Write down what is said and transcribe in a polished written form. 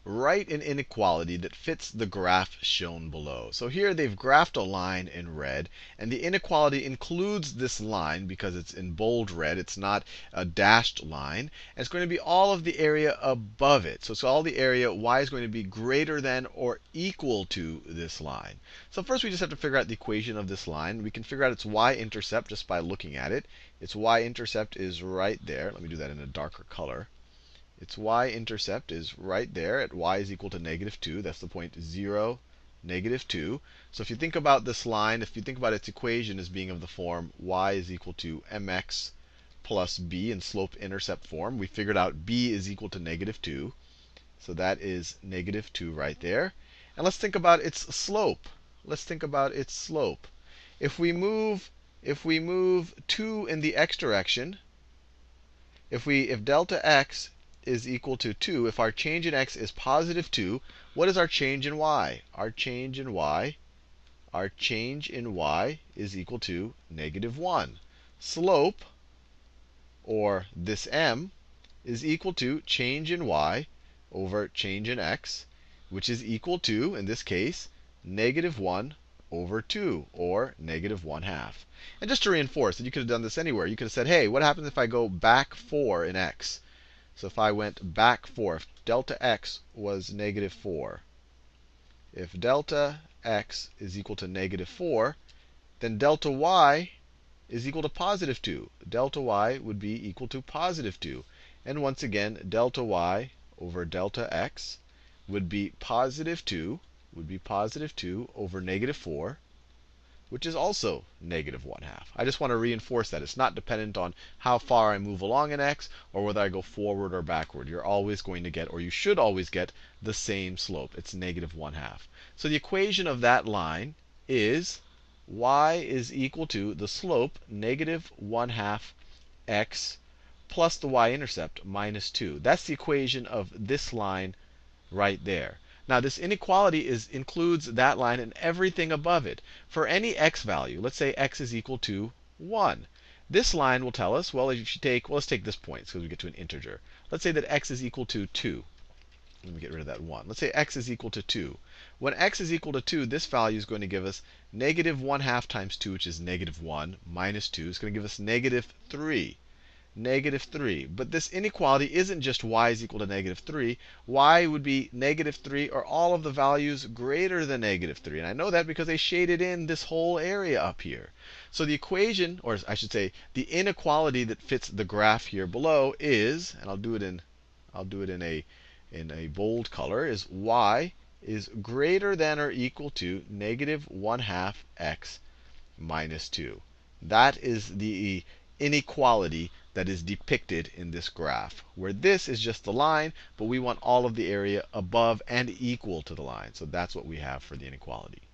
write an inequality that fits the graph shown below. So here they've graphed a line in red, and the inequality includes this line because it's in bold red. It's not a dashed line. And it's going to be all of the area above it. So it's all the area y is going to be greater than or equal to this line. So first we just have to figure out the equation of this line. We can figure out its y-intercept just by looking at it. Its y-intercept is right there. Let me do that in a darker color. Its y-intercept is right there at y is equal to -2. That's the point 0, -2. So if you think about this line, if you think about its equation as being of the form y is equal to mx plus b in slope-intercept form, we figured out b is equal to -2. So that is -2 right there. And let's think about its slope. Let's think about its slope. If we move 2 in the x direction, if delta x is equal to 2, if our change in x is positive 2, what is our change in y? Our change in y is equal to -1. Slope, or this m, is equal to change in y over change in x, which is equal to, in this case, -1 over 2, or -1/2. And just to reinforce that you could have done this anywhere. You could have said, hey, what happens if I go back 4 in x? So if I went back 4, if delta x was -4, if delta x is equal to -4, then delta y is equal to +2. Delta y would be equal to +2. And once again, delta y over delta x would be +2, over -4, which is also -1/2. I just want to reinforce that. It's not dependent on how far I move along in x or whether I go forward or backward. You're always going to get, or you should always get, the same slope. It's -1/2. So the equation of that line is y is equal to the slope -1/2 x plus the y-intercept -2. That's the equation of this line right there. Now, this inequality includes that line and everything above it. For any x value, let's say x is equal to 1. This line will tell us, well, if you take, let's take this point because we get to an integer. Let's say that x is equal to 2. Let me get rid of that 1. Let's say x is equal to 2. When x is equal to 2, this value is going to give us -1/2 times 2, which is -1, minus 2 is going to give us -3. -3. But this inequality isn't just y is equal to -3. Y would be -3 or all of the values greater than -3. And I know that because I shaded in this whole area up here. So the equation, or I should say, the inequality that fits the graph here below is, and I'll do it in a bold color, is y is greater than or equal to -1/2 x minus 2. That is the inequality that is depicted in this graph, where this is just the line, but we want all of the area above and equal to the line. So that's what we have for the inequality.